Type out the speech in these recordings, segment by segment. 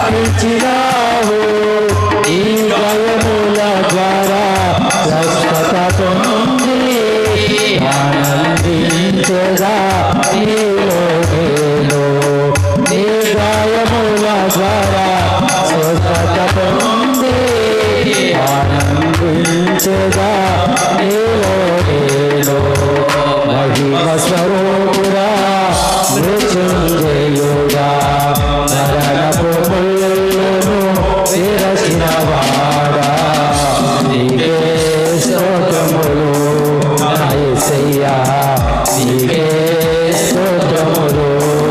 నివారించినావు ఈ గాయముల ద్వారా స్వస్థత పొంది ఆనందించగా నీలో నేను నీ గాయముల ద్వారా స్వస్థత పొంది ఆనందించగా నీలో నేను మహిమ స్వరూపుడా మృత్యుంజయుడా మరణపు ముళ్ళను విరచిన వాడా నీకే స్తోత్రములు నా యేసయ్యా నీకే స్తోత్రములు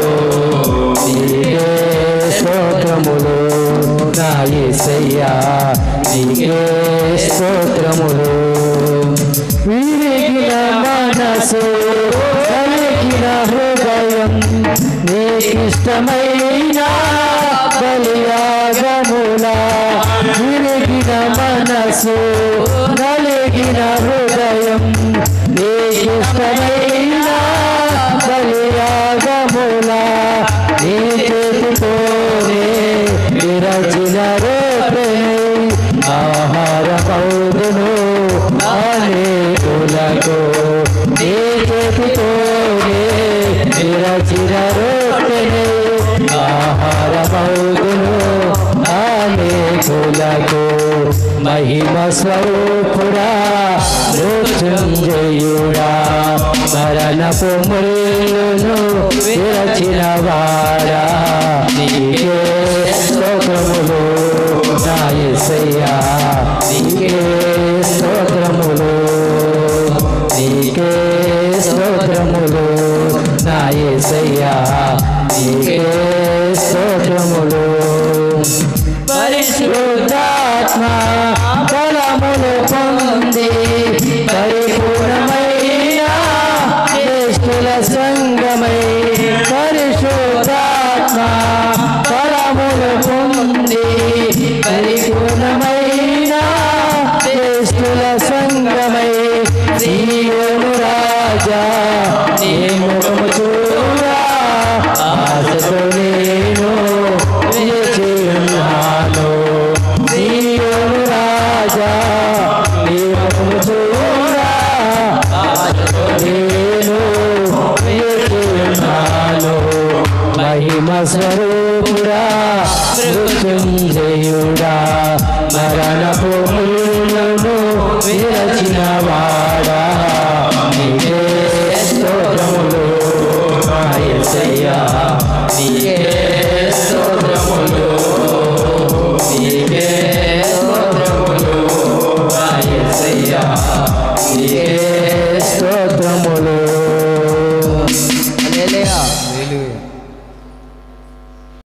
నీకే స్తోత్రములు నా యేసయ్యా నీకే స్తోత్రములు విరిగిన మనసు కలిగిన హృదయం నీకిష్టమైన బలియాగముల విరిగిన మనసు కలిగిన హృదయం నీకిష్టమైన బలియాగముల నీ చేతితోనే విరచిన రేపే ఆహారమౌదును అనేకులకు నీ చేతితోనే విరచిన రొట్టెనే ఆహారమౌదును అనేకులకు మహిమ స్వరూపుడా మృత్యుంజయుడా మరణపు ముళ్ళను విరచిన వాడా నీకే స్తోత్రములు నా యేసయ్యా నీకే స్తోత్రములు నీకే స్తోత్రములు నా యేసయ్యా నీకే స్తోత్రములు పరిశుద్ధాత్మ బలములు పొంది పరిపూర్ణమైన శ్రేష్ఠుల సంగమై పరిశుద్ధాత్మ బలములు పొంది పరిపూర్ణమైన శ్రేష్ఠుల సంగమై సీయోను రాజా నీ ముఖము చూడా ఆశతో నేను వేచి ఉన్నాను సీయోను రాజా నీ ముఖము చూడా ఆశతో నేను వేచి ఉన్నాను మహిమ స్వరూపుడా మృత్యుంజయుడా మరణపు ముళ్ళను విరచిన వాడా